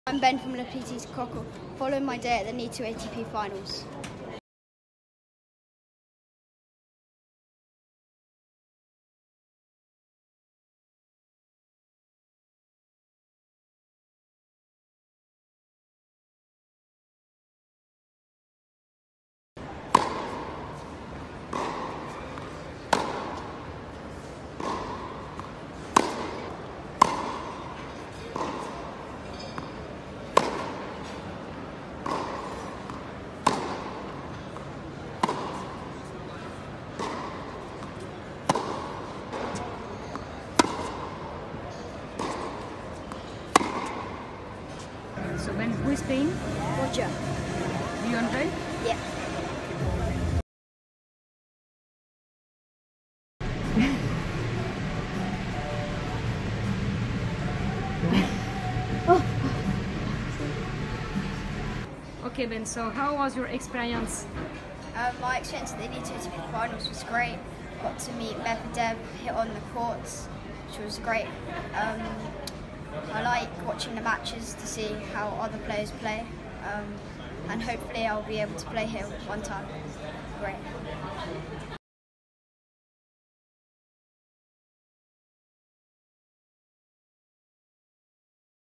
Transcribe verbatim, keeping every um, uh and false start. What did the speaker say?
I'm Ben from the Petits Crocos, following my day at the Nitto A T P Finals. So Ben, who is playing? Roger. You want to play? Yeah. oh. Okay Ben, so how was your experience? Um, my experience at the Nitto A T P Finals was great. Got to meet Deb, hit on the courts, which was great. Um, I like watching the matches to see how other players play, um, and hopefully I'll be able to play here one time. Great.